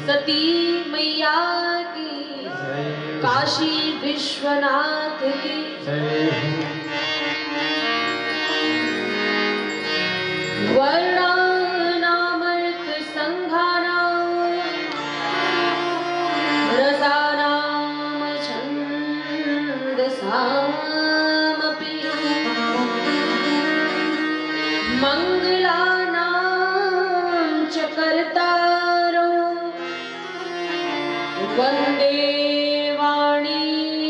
सती मैया की, काशी विश्वनाथ की। वर्णानामर्थ संघानां रसानां छन्दसामपि मंगलानां च कर्तारो वन्दे वाणी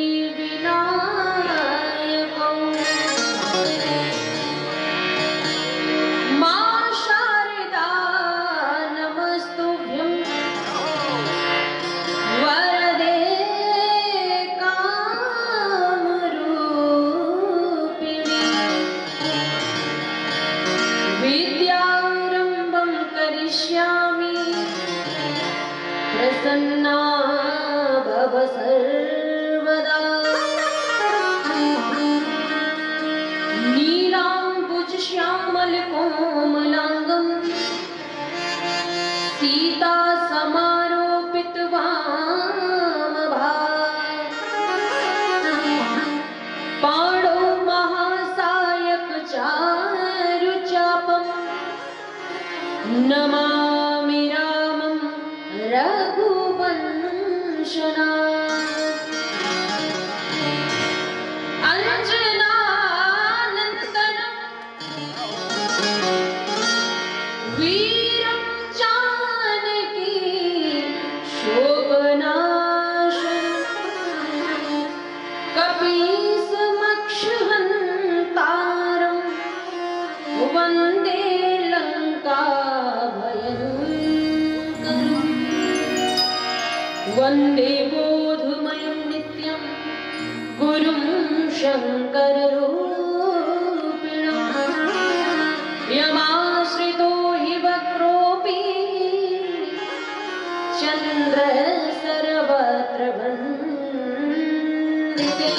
विनायकौ। मा शारदा नमस्तुभ्यं वरदे कामरूपिणी। विद्यारम्भं करिष्यामि प्रसन्ना भव सर्वदा। नीलाम्बुजश्यामलकोमलाङ्गं सीता समारोपित वामभाग। पाणौ महासायक चारुचापं नमामि रामं रघुवंशना। अंजनानन्दनं वीरं जानकी शोकनाशनं। कपीसमक्षहन्तारं वन्दे लङ्काभयङ्करम्। वन्दे बोधमयं नित्यं गुरुं शङ्कररूपिणम्। यमाश्रितो हि वक्रोऽपि चन्द्रः सर्वत्र वन्दिते।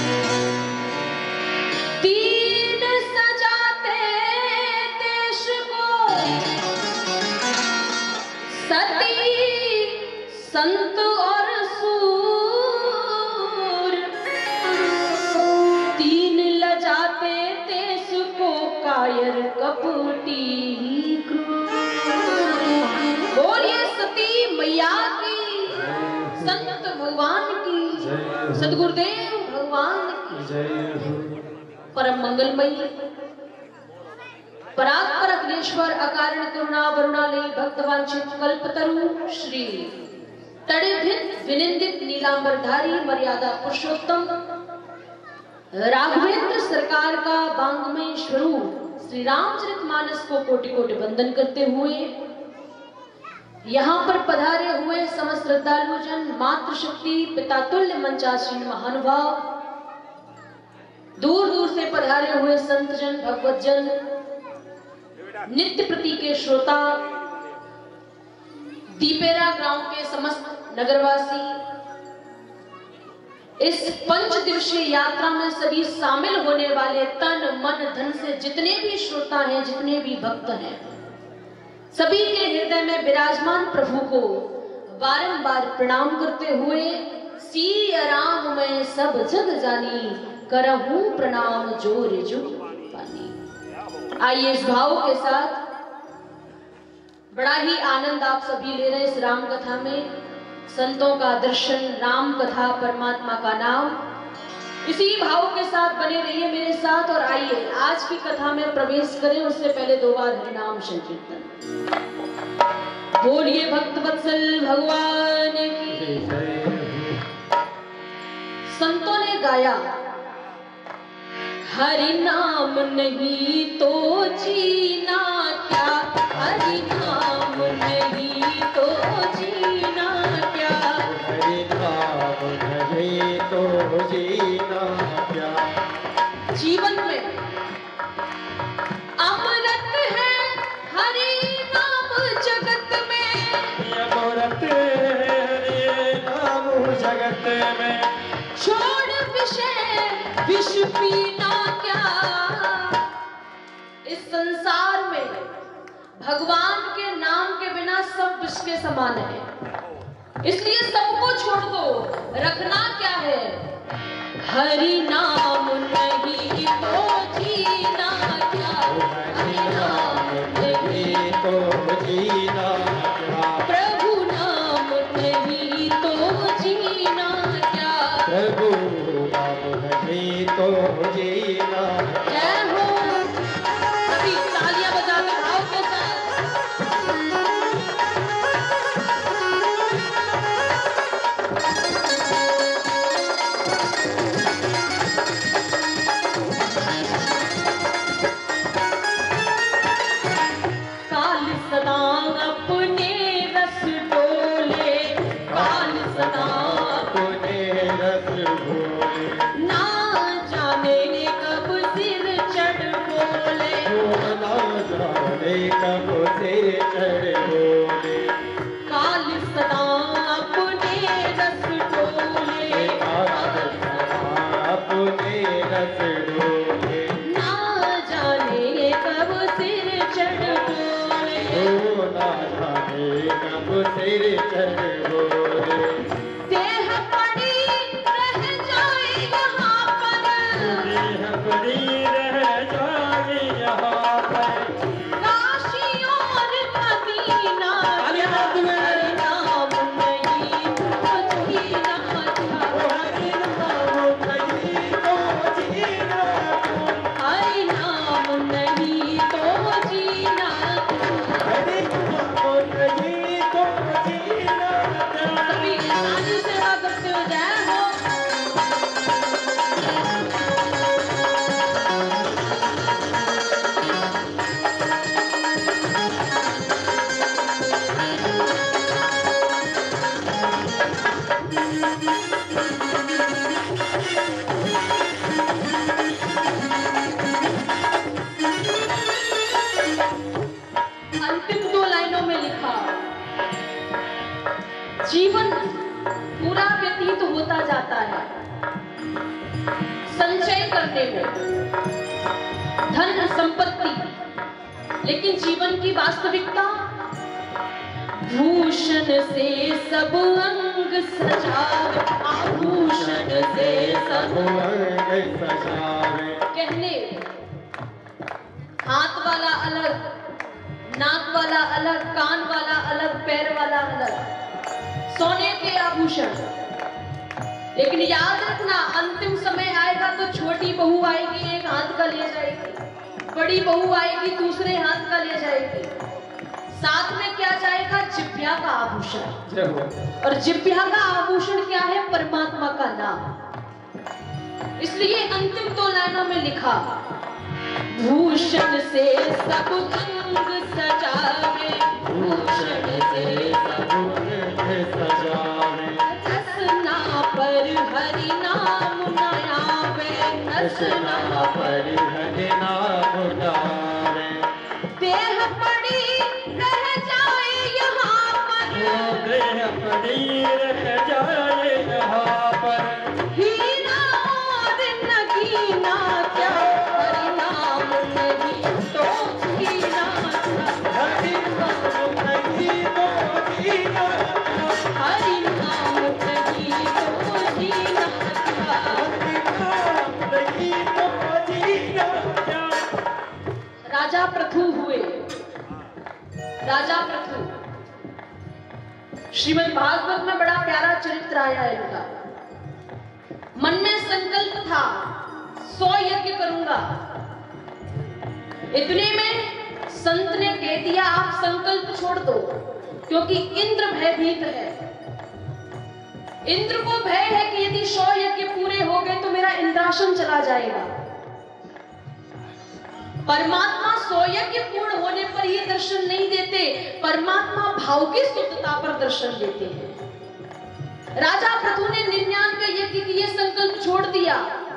तीन सजाते देश को सती संत और सूर। तीन लजाते देश को कायर कपटी क्रूर। बोलिए सती मैया की, संत भगवान की, सदगुरुदेव भगवान की। परम मंगलमयी परात्पर अग्नेश्वर अकारण करुणा वरुणालयी भक्तवांछित कल्पतरु श्री तड़िधित विनिंदित नीलांबरधारी मर्यादा पुरुषोत्तम राघवेंद्र सरकार का बांगमय स्वरूप श्री रामचरितमानस को कोटि कोटि वंदन करते हुए यहाँ पर पधारे हुए समस्त श्रद्धालु जन, मातृशक्ति पितातुल्य मंचासीन महानुभाव, दूर दूर से पधारे हुए संत जन, भगवत जन, नित्य प्रति के श्रोता, दीपेरा गांव के समस्त नगरवासी, इस पंच दिवसीय यात्रा में सभी शामिल होने वाले तन मन धन से जितने भी श्रोता हैं, जितने भी भक्त हैं, सभी के हृदय में विराजमान प्रभु को बारंबार प्रणाम करते हुए सिया राम मैं सब जग जानी, करहूं प्रणाम जोर जो पानी। आइए इस भाव के साथ बड़ा ही आनंद आप सभी ले रहे हैं इस राम कथा में। संतों का दर्शन, राम कथा, परमात्मा का नाम, इसी भाव के साथ बने रहिए मेरे साथ। और आइए आज की कथा में प्रवेश करें, उससे पहले 2 बार हरिनाम संकीर्तन। बोलिए भक्त वत्सल भगवान की। संतों ने गाया, हरि नाम नहीं तो जीना क्या, हरि नाम नहीं तो जीना क्या, हरि नाम नहीं तो जीना क्या। जीवन में अमृत है हरि नाम जगत में, अमृत है हरि नाम जगत में। छोड़ विषय विष पीना क्या। इस संसार में भगवान के नाम के बिना सब विष के समान है। इसलिए सबको छोड़ दो, रखना क्या है? हरि नाम नहीं तो जीना क्या, हरि नाम नहीं तो जीना क्या, प्रभु नाम नहीं तो जीना क्या, प्रभु नाम नहीं तो जीना। जय हो। अभी तालियां बजा के भाव के साथ। काल सदा अपने रस डोले, काल सदा अपने रस भोले, ना जाने कब सिर चढ़ बोले, ना जाने कब सिर चढ़ बोले, काल सदा अपने रस डोले, अपने रस डोले, ना जाने कब सिर चढ़ बोले, ना जाने कब सिर चढ़ बोले। देह पड़ी रह जाए यहाँ पर, देह पड़ी रह जाए यहाँ पर, काशी और मदीना, हरि नाम नहीं तो जीना क्या, हरि नाम नहीं तो जीना, हरि नाम नहीं तो जीना, हरि नाम नहीं तो जीना। सभी ताली सेवा करते हुए जय हो। अंतिम दो लाइनों में लिखा, जीवन पूरा व्यतीत होता जाता है संचय करने में, धन संपत्ति, लेकिन जीवन की वास्तविकता, भूषण से सब अंग सजावे, आभूषण से सब अंग सजावे, कहने, हाथ वाला अलग, नाक वाला अलग, कान वाला अलग, पैर वाला अलग, सोने के आभूषण। लेकिन याद रखना, अंतिम समय आएगा तो छोटी बहू आएगी, एक हाथ का ले जाएगी, बड़ी बहू आएगी, दूसरे हाथ का ले जाएगी, साथ में क्या जाएगा? जिभ्या का आभूषण। और जिभ्या का आभूषण क्या है? परमात्मा का नाम। इसलिए अंतिम दो लाइनों में लिखा, भूषण से सब अंग सजावे, भूषण से सब अंग सजावे, रसना पर हरि नाम न आवे, रसना पर हरि नाम गावे। देह पड़ी रह जाए यहाँ पर, देह पड़ी रह जाए यहाँ पर, हीरा और नगीना क्या, हरि नाम नहीं तो जीना क्या, हरि नाम नहीं तो जीना, हरि नाम नहीं तो जीना क्या। हरि नाम नहीं तो जीना। राजा पृथु हुए, राजा पृथु, श्रीमद् भागवत में बड़ा प्यारा चरित्र आया है इनका। मन में संकल्प था 100 यज्ञ करूंगा, इतने में संत ने कह दिया आप संकल्प छोड़ दो, क्योंकि इंद्र भयभीत है। इंद्र को भय है कि यदि 100 यज्ञ पूरे हो गए तो मेरा इंद्रासन चला जाएगा। परमात्मा 100 यज्ञ पूर्ण होने पर ये दर्शन नहीं देते, परमात्मा भाव की शुद्धता पर दर्शन देते हैं। राजा पृथु ने 99 यज्ञ के लिए संकल्प छोड़ दिया।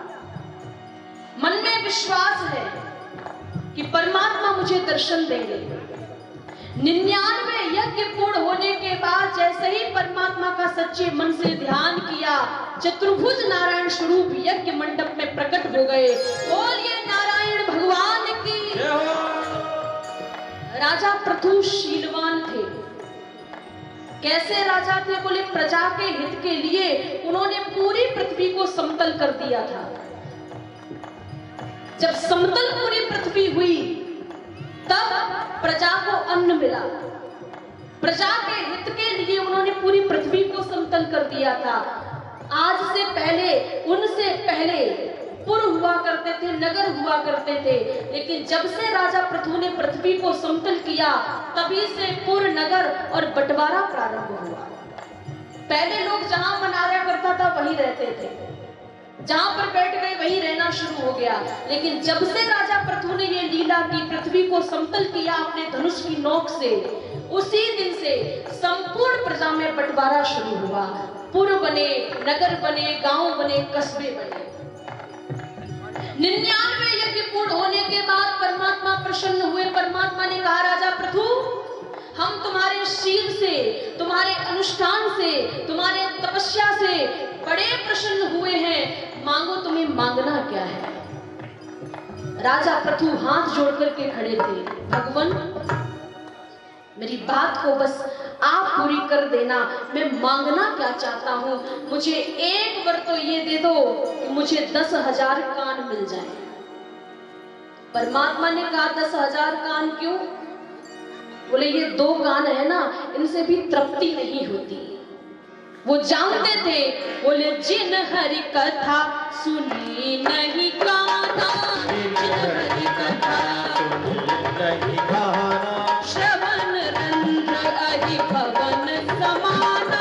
मन में विश्वास है कि परमात्मा मुझे दर्शन देंगे। 99 यज्ञ पूर्ण होने के बाद जैसे ही परमात्मा का सच्चे मन से ध्यान किया, चतुर्भुज नारायण स्वरूप यज्ञ मंडप में प्रकट हो गए। बोलिए नारायण भगवान की। राजा पृथु शीलवान थे, कैसे राजा थे? बोले प्रजा के हित के लिए उन्होंने पूरी पृथ्वी को समतल कर दिया था। जब समतल पूरी पृथ्वी हुई तब प्रजा को अन्न मिला। प्रजा के हित के लिए उन्होंने पूरी पृथ्वी को समतल कर दिया था। आज से पहले, उनसे पहले पुर हुआ करते थे, नगर हुआ करते थे, लेकिन जब से राजा पृथु ने पृथ्वी को समतल किया तभी से पुर, नगर और बंटवारा प्रारंभ हुआ। पहले लोग जहां मनाया करता था वहीं रहते थे, जहां पर बैठ गए वहीं रहना शुरू हो गया। लेकिन जब से राजा पृथु ने ये लीला की, पृथ्वी को समतल किया अपने धनुष की नोक से, उसी दिन से संपूर्ण प्रजा में बंटवारा शुरू हुआ। पुर बने, नगर बने, गांव बने, कस्बे बने। 99 यज्ञ पूर्ण होने के बाद परमात्मा प्रसन्न हुए। परमात्मा ने कहा, राजा पृथु, हम तुम्हारे शील से, तुम्हारे अनुष्ठान से, तुम्हारे तपस्या से बड़े प्रसन्न हुए हैं। मांगो, तुम्हें मांगना क्या है? राजा पृथु हाथ जोड़ करके खड़े थे। भगवान, मेरी बात को बस आप पूरी कर देना। मैं मांगना क्या चाहता हूं, मुझे एक बार तो ये दे दो कि मुझे 10,000 कान मिल जाए। परमात्मा ने कहा, 10,000 कान क्यों? बोले ये 2 कान है ना, इनसे भी तृप्ति नहीं होती। वो जानते थे, बोले जिन हरि कथा सुनी नहीं काना, जिन हरि कथा सुनी नहीं काना, श्रवण रंध्र अहि भवन समाना,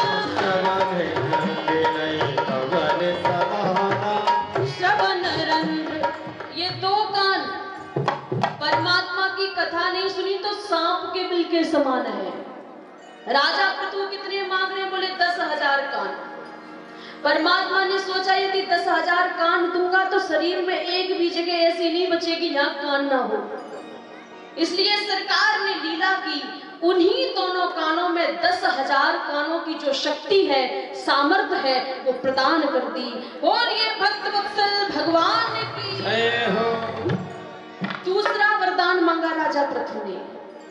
श्रवण रंध्र। ये 2 कान, परमात्मा की कथा नहीं सुनी तो सांप के बिल के समान है। राजा पृथु कितने मांग रहे? बोले 10,000 कान। परमात्मा ने सोचा यदि 10,000 कान दूंगा तो शरीर में एक भी जगह ऐसी नहीं बचेगी जहां कान ना हो। इसलिए सरकार ने लीला की, उन्हीं दोनों कानों में 10,000 कानों की जो शक्ति है, सामर्थ्य है, वो प्रदान कर दी। और ये भक्त वत्सल भगवान की जय हो। दूसरा वरदान मांगा राजा पृथु ने।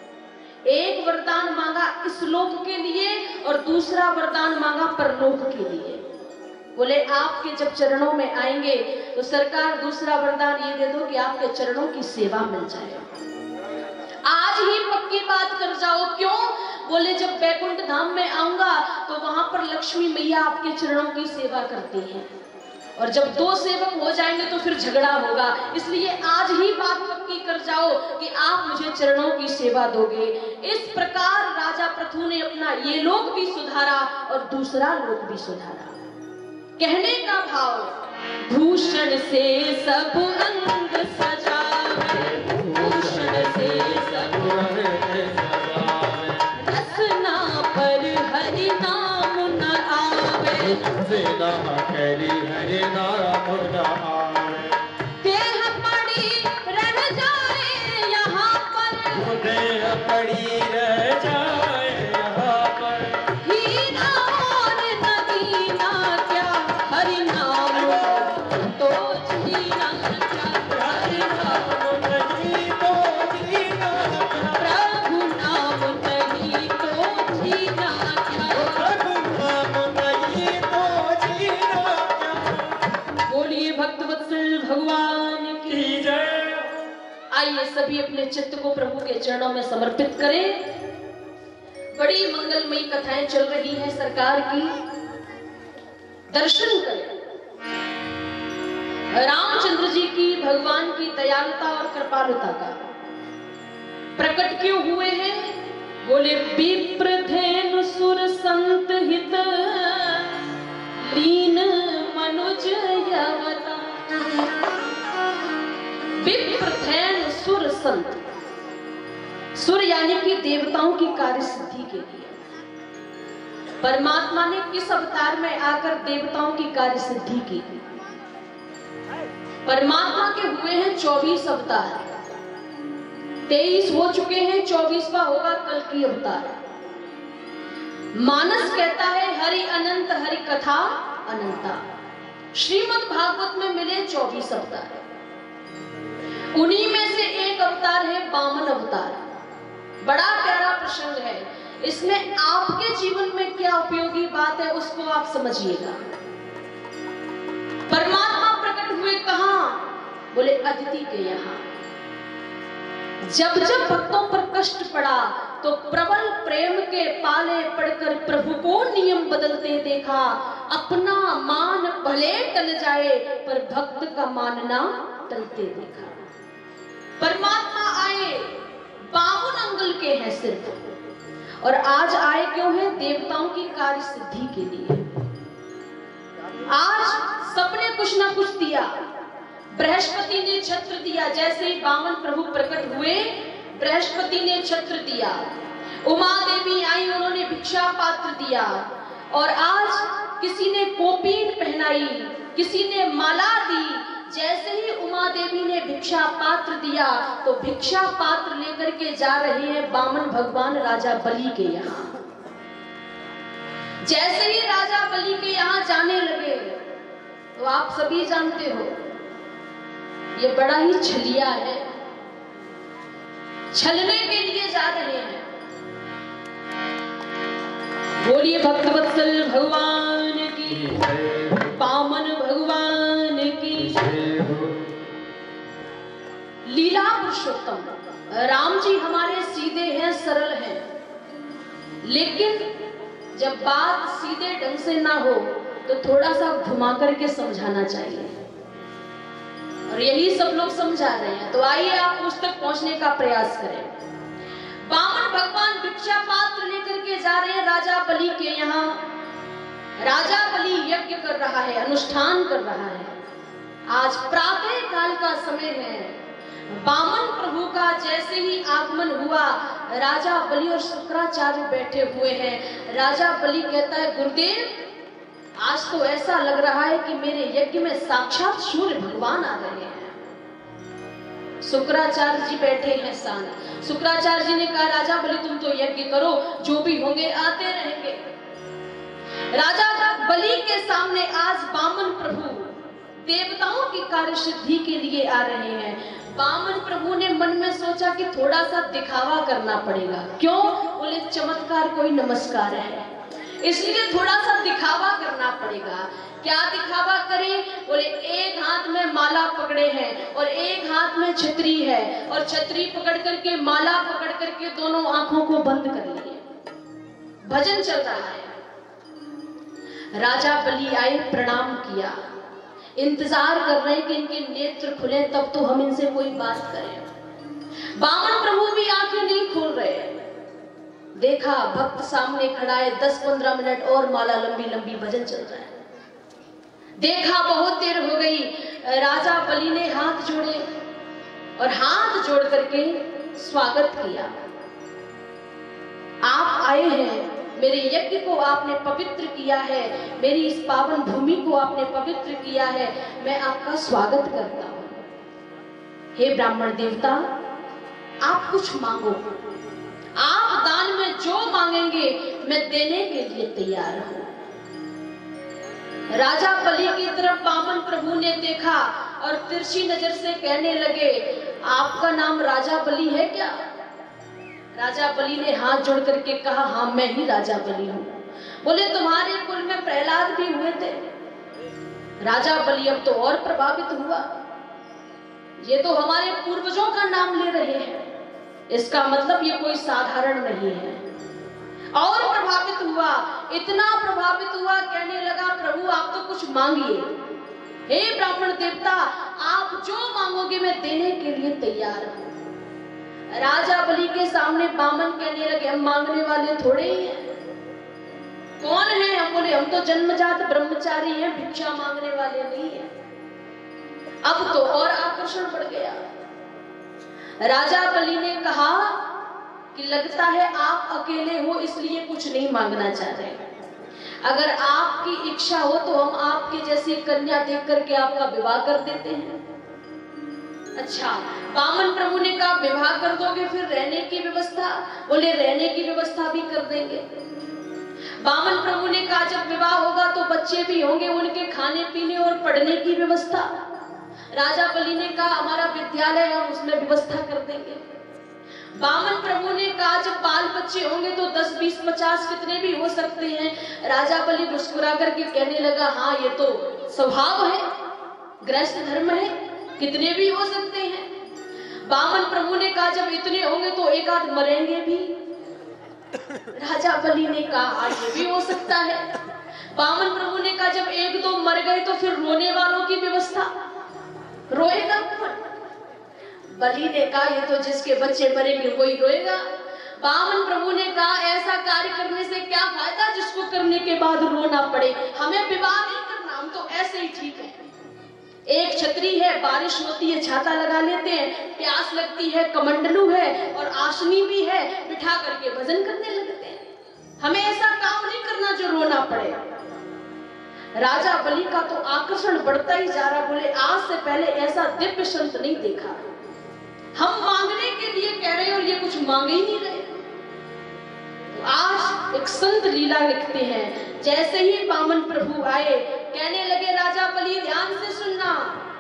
एक वरदान मांगा इस लोक के लिए और दूसरा वरदान मांगा परलोक के लिए। बोले आपके जब चरणों में आएंगे तो सरकार दूसरा वरदान ये दे दो कि आपके चरणों की सेवा मिल जाए। आज ही पक्की बात कर जाओ। क्यों? बोले जब बैकुंठ धाम में आऊंगा तो वहां पर लक्ष्मी मैया आपके चरणों की सेवा करती है, और जब 2 सेवक हो जाएंगे तो फिर झगड़ा होगा। इसलिए आज ही बात पक्की कर जाओ कि आप मुझे चरणों की सेवा दोगे। इस प्रकार राजा पृथु ने अपना ये लोक भी सुधारा और दूसरा लोक भी सुधारा। कहने का भाव, भूषण से सब अंग सजावे, भूषण से सब अंग सजावे, रसना पर हरि नाम न आवे, रसना पर हरि नाम न आवे, देह पड़ी रह जाए यहाँ पर, देह पड़ी रह जाए यहाँ पर, हीरा और नगीना क्या हरि नाम तो जीना क्या, हरि नाम नहीं तो जीना क्या, प्रभु नाम नहीं तो जीना क्या, प्रभु नाम नहीं तो जीना क्या। बोलिए भक्तवत्सल भगवान की जय। आइए सभी अपने चित्त को प्रभु के चरणों में समर्पित करें। बड़ी मंगलमयी कथाएं चल रही हैं सरकार की, दर्शन करें। रामचंद्र जी की, भगवान की दयालुता और कृपालुता का प्रकट क्यों हुए हैं? बोले विप्रधेनु सुर संत हित लीन मनुज यवता। विप्रधेनु सुर संत, सुर यानी कि देवताओं की कार्य सिद्धि के लिए परमात्मा ने किस अवतार में आकर देवताओं की कार्य सिद्धि की? परमात्मा के हुए हैं 24 अवतार, 23 हो चुके हैं, 24वां होगा कल की अवतार। मानस कहता है हरि अनंत, हरि कथा अनंता। श्रीमद् भागवत में मिले 24 अवतार, उन्हीं में से एक अवतार है वामन अवतार। बड़ा प्यारा प्रसंग है। इसमें आपके जीवन में क्या उपयोगी बात है उसको आप समझिएगा। परमात्मा प्रकट हुए कहां? बोले अदिति के यहां। जब जब भक्तों पर कष्ट पड़ा तो प्रबल प्रेम के पाले पड़कर प्रभु को नियम बदलते देखा। अपना मान भले टल जाए पर भक्त का मानना टलते देखा। परमात्मा आए 52 अंगुल के हैं सिर्फ, और आज आए क्यों हैं? देवताओं की कार्य सिद्धि के लिए। आज सबने कुछ ना कुछ दिया। बृहस्पति ने छत्र दिया, जैसे ही वामन प्रभु प्रकट हुए बृहस्पति ने छत्र दिया। उमा देवी आई, उन्होंने भिक्षा पात्र दिया। और आज किसी ने कोपीन पहनाई, किसी ने माला दी। जैसे ही उमा देवी ने भिक्षा पात्र दिया तो भिक्षा पात्र लेकर के जा रहे हैं वामन भगवान राजा बलि के यहाँ। जैसे ही राजा बलि के यहाँ जाने लगे तो आप सभी जानते हो ये बड़ा ही छलिया है, छलने के लिए जा रहे हैं। बोलिए भक्तवत्सल भगवान की, वामन भगवान की। लीला पुरुषोत्तम राम जी हमारे सीधे हैं, सरल हैं, लेकिन जब बात सीधे ढंग से ना हो तो थोड़ा सा घुमा करके समझाना चाहिए, और यही सब लोग समझा रहे हैं। तो आइए आप उस तक पहुंचने का प्रयास करें। वामन भगवान भिक्षा पात्र लेकर के जा रहे हैं राजा बलि के यहाँ। राजा बलि यज्ञ कर रहा है, अनुष्ठान कर रहा है। आज प्रातः काल का समय है। वामन प्रभु का जैसे ही आगमन हुआ, राजा बलि और शुक्राचार्य बैठे हुए हैं। राजा बलि कहता है, गुरुदेव आज तो ऐसा लग रहा है कि मेरे यज्ञ में साक्षात सूर्य भगवान आ रहे हैं। शुक्राचार्य जी बैठे हैं साथ। शुक्राचार्य जी ने कहा, राजा बलि तुम तो यज्ञ करो, जो भी होंगे आते रहेंगे। राजा बलि के सामने आज वामन प्रभु देवताओं की कार्य सिद्धि के लिए आ रहे हैं। वामन प्रभु ने मन में सोचा कि थोड़ा सा दिखावा करना पड़ेगा। क्यों? बोले चमत्कार कोई नमस्कार है, इसलिए थोड़ा सा दिखावा करना पड़ेगा। क्या दिखावा करें? बोले एक हाथ में माला पकड़े हैं और एक हाथ में छतरी है, और छतरी पकड़ करके माला पकड़ करके दोनों आंखों को बंद कर लिए। भजन चल रहा है। राजा बलि आए, प्रणाम किया, इंतजार कर रहे हैं कि इनके नेत्र खुले तब तो हम इनसे कोई बात करें। वामन प्रभु भी आंखें नहीं खोल रहे। देखा भक्त सामने खड़ा है, 10-15 मिनट और माला लंबी लंबी भजन चल रहा है। देखा बहुत देर हो गई। राजा बलि ने हाथ जोड़े और हाथ जोड़ करके स्वागत किया। आप आए हैं, मेरे यज्ञ को आपने पवित्र किया है, मेरी इस पावन भूमि को आपने पवित्र किया है, मैं आपका स्वागत करता हूं। हे ब्राह्मण देवता, आप कुछ मांगो, आप दान में जो मांगेंगे मैं देने के लिए तैयार हूं। राजा बलि की तरफ वामन प्रभु ने देखा और तिरछी नजर से कहने लगे, आपका नाम राजा बलि है क्या? राजा बलि ने हाथ जोड़ करके कहा, हाँ मैं ही राजा बलि हूं। बोले तुम्हारे कुल में प्रहलाद भी हुए थे। राजा बलि अब तो और प्रभावित हुआ, ये तो हमारे पूर्वजों का नाम ले रहे हैं, इसका मतलब ये कोई साधारण नहीं है। और प्रभावित हुआ, इतना प्रभावित हुआ, कहने लगा प्रभु आप तो कुछ मांगिए। हे ब्राह्मण देवता, आप जो मांगोगे मैं देने के लिए तैयार हूं। राजा बलि के सामने वामन कहने लगे, हम मांगने वाले थोड़े ही हैं। कौन है हम? बोले हम तो जन्मजात ब्रह्मचारी हैं, भिक्षा मांगने वाले नहीं हैं। अब तो और आकर्षण बढ़ गया। राजा बलि ने कहा कि लगता है आप अकेले हो इसलिए कुछ नहीं मांगना चाह रहे। अगर आपकी इच्छा हो तो हम आपके जैसी कन्या देख करके आपका विवाह कर देते हैं। अच्छा, वामन प्रभु ने कहा विवाह कर दोगे, फिर रहने की व्यवस्था? बोले रहने की व्यवस्था भी कर देंगे। वामन प्रभु ने कहा जब विवाह होगा तो बच्चे भी होंगे, उनके खाने पीने और पढ़ने की व्यवस्था? राजा बलि ने कहा हमारा विद्यालय है, हम उसमें व्यवस्था कर देंगे। बामन प्रभु ने कहा जब बाल बच्चे होंगे तो 10, 20, 50 कितने भी हो सकते हैं। राजा बलि मुस्कुरा करके कहने लगा, हाँ ये तो स्वभाव है, गृहस्थ धर्म है, कितने भी हो सकते हैं। बामन प्रभु ने कहा जब इतने होंगे तो एक आध मरेंगे भी। राजा बलि ने कहा ये भी हो सकता है। बामन प्रभु ने कहा जब 1-2 मर गए तो फिर रोने वालों की व्यवस्था, रोएगा कौन? बलि ने कहा ये तो जिसके बच्चे मरेंगे वही रोएगा। बामन प्रभु ने कहा ऐसा कार्य करने से क्या फायदा जिसको करने के बाद रोना पड़े, हमें विवाह नहीं करना, हम तो ऐसे ही ठीक है। एक छतरी है, बारिश होती है छाता लगा लेते हैं, प्यास लगती है कमंडलू है और आशनी भी है, बिठा करके भजन करने लगते हैं। हमें ऐसा काम नहीं करना जो रोना पड़े। राजा बलि का तो आकर्षण बढ़ता ही जा रहा, बोले आज से पहले ऐसा दिव्य संत नहीं देखा। हम मांगने के लिए कह रहे हैं और ये कुछ मांग ही नहीं रहे। तो आज एक संत लीला लिखते हैं, जैसे ही बामन प्रभु आए कहने लगे राजा बलि ध्यान से सुनना,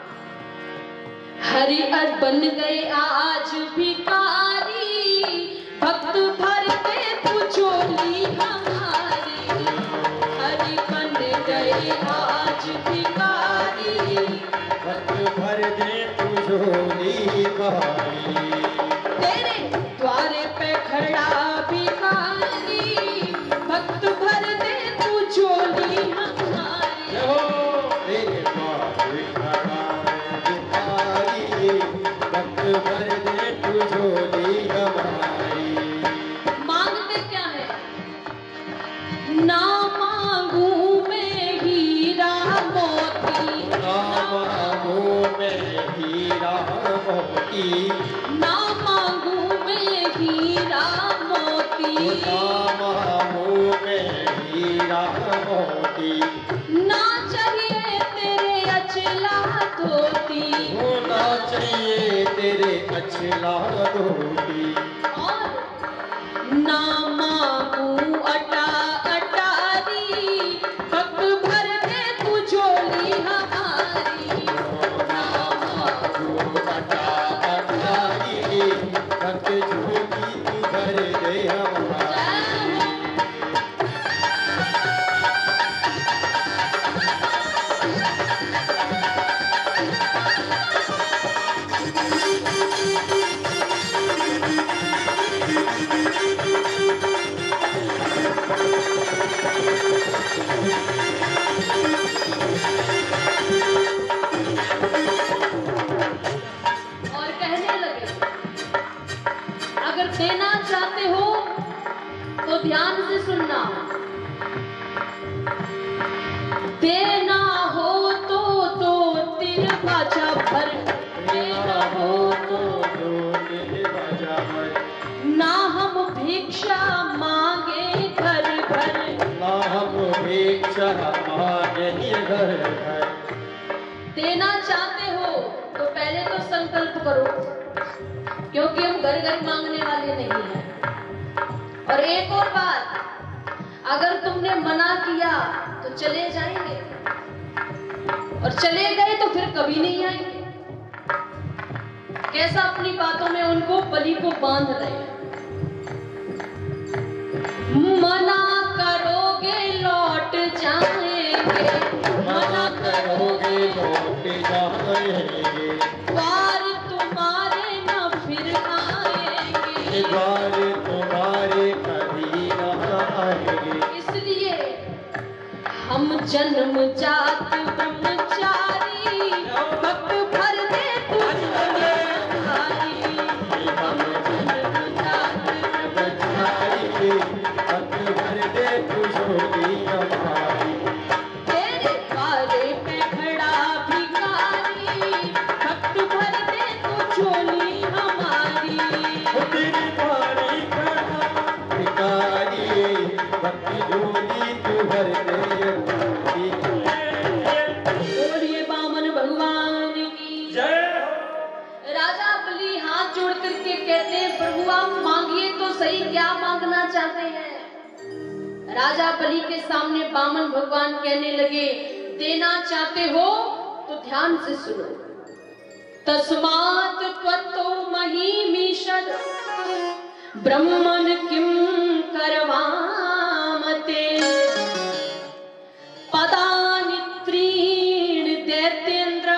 हरि बन गए आज भिखारी, भक्त भर दे तू झोली हमारी। हरि बन गए आज भिखारी, भक्त भर दे तू झोली हमारी। तेरे द्वारे पे खड़ा भिखारी, भक्त भर दे तू झोली हमारी। तेरे द्वारे खड़ा भिखारी, भक्त भर दे तू झोली हमारी। मांगते क्या है? ना मांगू मैं हीरा मोती, ना मांगू मैं हीरा मोती, ना मांगू मैं हीरा मोती, ना मांगू मैं हीरा मोती। ना चाहिए तेरे अचला धोती, होना चाहिए तेरे अचला धोती। और ना मांगू अटा अटारी, भक्त भर दे तू झोली हमारी। ना मांगू अटा अटारी, भक्त झोली तू भर दे हमारी। और कहने लगे अगर देना चाहते हो तो ध्यान से सुनना, देना हो तो 2-3 बाजा भर, देना हो तो दो तेरे बाजा भर। ना हम भिक्षा मांगे घर घर, ना हम भिक्षा मांगे घर घर। देना चाहते हो तो पहले तो संकल्प करो, क्योंकि हम घर घर मांगने वाले नहीं हैं। और एक और बात, अगर तुमने मना किया तो चले जाएंगे, और चले गए तो फिर कभी नहीं आएंगे। कैसा अपनी बातों में उनको बलि को बांध रहे हैं। मना करोगे लौट जाएंगे, मना करोगे लौट जाएंगे। द्वार तुम्हारे न फिर आएंगे, द्वार तुम्हारे कभी न आएंगे। इसलिए हम जन्म जात ब्रह्मचारी, भक्त भर दे तू झोली हमारी। हम जन्म जात ब्रह्मचारी, भक्त भर दे तू झोली हमारी। तेरे द्वारे पे खड़ा भिखारी, भक्त भर दे तू झोली हमारी। तेरे द्वारे खड़ा भिखारी, भक्त झोली तू भर दे हमारी। बोलिए बामन भगवान की जय। राजा बलि हाथ जोड़ करके कहते हैं प्रभु आप मांगिए तो सही, क्या मांगना चाहते हैं? राजा बलि के सामने बामन भगवान कहने लगे देना चाहते हो तो ध्यान से सुनो। तस्मात् त्वत्तो महीमीषद ब्रह्मन किम करवामते पदानि त्रीण दैत्येन्द्र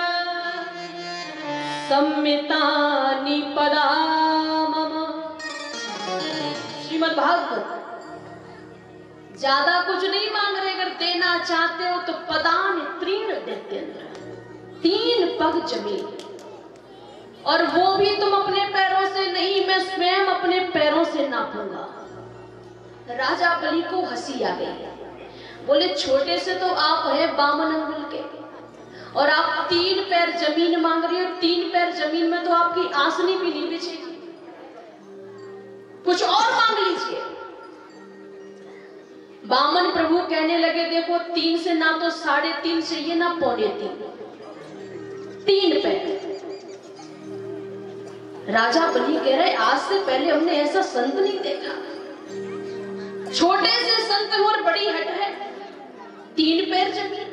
सम्मितानि पदा मम। श्रीमद् भागवत। ज्यादा कुछ नहीं मांग रहे, अगर देना चाहते हो तो पदानि त्रीण दैत्येन्द्र, 3 पग जमीन, और वो भी तुम अपने पैरों से नहीं, मैं स्वयं अपने पैरों से नापूंगा। राजा बलि को हंसी आ गई, बोले छोटे से तो आप हैं 52 अंगुल के, और आप 3 पैर जमीन मांग रही हो। 3 पैर जमीन में तो आपकी आसनी भी नहीं बिछेगी, कुछ और मांग लीजिए। बामन प्रभु कहने लगे देखो 3 से ना तो 3.5 चाहिए ना 3.25, 3 पैर। राजा बलि कह रहे आज से पहले हमने ऐसा संत नहीं देखा, छोटे से संत और बड़ी हट है, 3 पैर जमीन।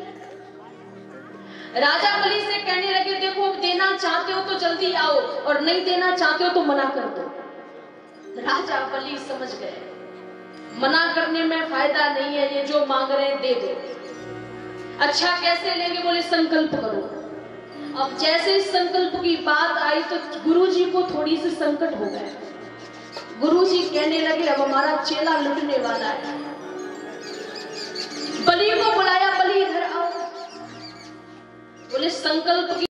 राजा बलि से कहने लगे देखो देना चाहते हो तो जल्दी आओ, और नहीं देना चाहते हो तो मना कर दो। राजा बलि समझ गए मना करने में फायदा नहीं है, ये जो मांग रहे हैं दे दो। अच्छा कैसे लेंगे? बोले संकल्प करो। अब जैसे इस संकल्प की बात आई तो गुरुजी को थोड़ी सी संकट हो गया। गुरुजी कहने लगे अब हमारा चेला लुटने वाला है। बलि को बुलाया, बलि इधर आओ। बोले संकल्प की